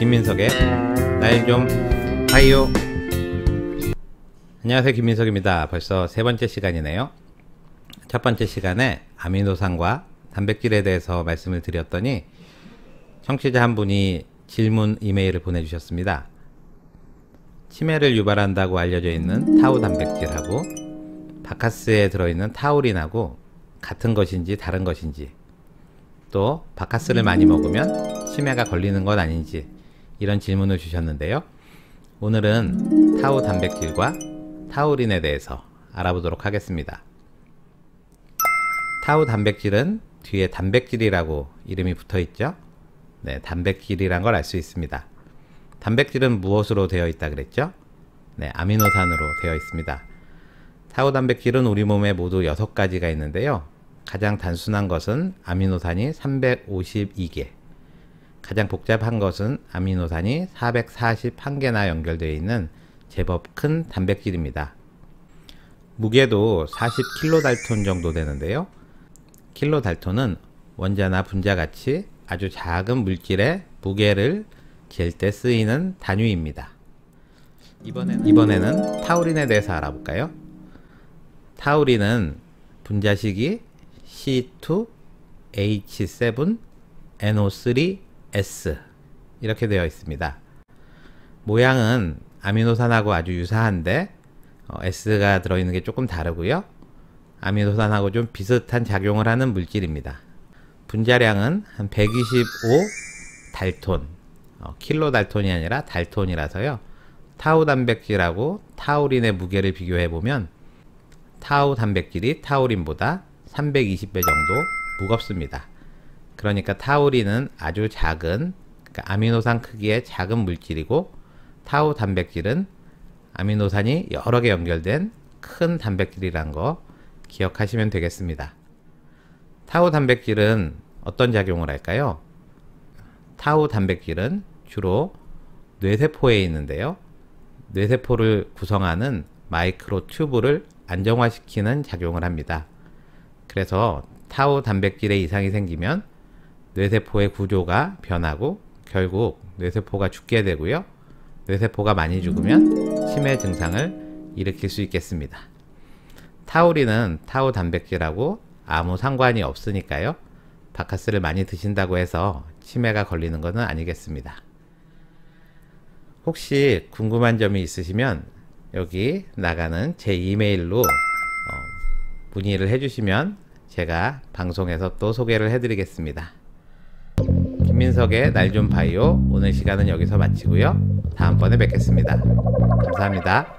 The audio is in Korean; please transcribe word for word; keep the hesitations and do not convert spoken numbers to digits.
김민석의 날 좀 봐요. 안녕하세요, 김민석입니다. 벌써 세 번째 시간이네요. 첫 번째 시간에 아미노산과 단백질에 대해서 말씀을 드렸더니 청취자 한 분이 질문 이메일을 보내주셨습니다. 치매를 유발한다고 알려져 있는 타우 단백질하고 바카스에 들어있는 타우린하고 같은 것인지 다른 것인지, 또 바카스를 많이 먹으면 치매가 걸리는 것 아닌지, 이런 질문을 주셨는데요. 오늘은 타우 단백질과 타우린에 대해서 알아보도록 하겠습니다. 타우 단백질은 뒤에 단백질이라고 이름이 붙어 있죠. 네, 단백질이란 걸 알 수 있습니다. 단백질은 무엇으로 되어 있다 그랬죠? 네, 아미노산으로 되어 있습니다. 타우 단백질은 우리 몸에 모두 여섯 가지가 있는데요. 가장 단순한 것은 아미노산이 삼백오십이 개, 가장 복잡한 것은 아미노산이 사백사십일 개나 연결되어 있는 제법 큰 단백질입니다. 무게도 사십 킬로달톤 정도 되는데요. 킬로달톤은 원자나 분자같이 아주 작은 물질의 무게를 잴 때 쓰이는 단위입니다. 이번에는, 이번에는 타우린에 대해서 알아볼까요? 타우린은 분자식이 씨 투 에이치 세븐 엔 오 쓰리 에스 이렇게 되어 있습니다. 모양은 아미노산하고 아주 유사한데 어, S가 들어있는 게 조금 다르고요. 아미노산하고 좀 비슷한 작용을 하는 물질입니다. 분자량은 한 백이십오 달톤, 어, 킬로달톤이 아니라 달톤이라서요. 타우 단백질하고 타우린의 무게를 비교해보면 타우 단백질이 타우린보다 삼백이십 배 정도 무겁습니다. 그러니까 타우린은 아주 작은, 그러니까 아미노산 크기의 작은 물질이고, 타우 단백질은 아미노산이 여러 개 연결된 큰 단백질이란 거 기억하시면 되겠습니다. 타우 단백질은 어떤 작용을 할까요? 타우 단백질은 주로 뇌세포에 있는데요. 뇌세포를 구성하는 마이크로 튜브를 안정화시키는 작용을 합니다. 그래서 타우 단백질에 이상이 생기면 뇌세포의 구조가 변하고 결국 뇌세포가 죽게 되고요. 뇌세포가 많이 죽으면 치매 증상을 일으킬 수 있겠습니다. 타우린은 타우 단백질하고 아무 상관이 없으니까요. 바카스를 많이 드신다고 해서 치매가 걸리는 것은 아니겠습니다. 혹시 궁금한 점이 있으시면 여기 나가는 제 이메일로 어, 문의를 해주시면 제가 방송에서 또 소개를 해드리겠습니다. 김민석의 날 좀 봐요. 오늘 시간은 여기서 마치고요. 다음번에 뵙겠습니다. 감사합니다.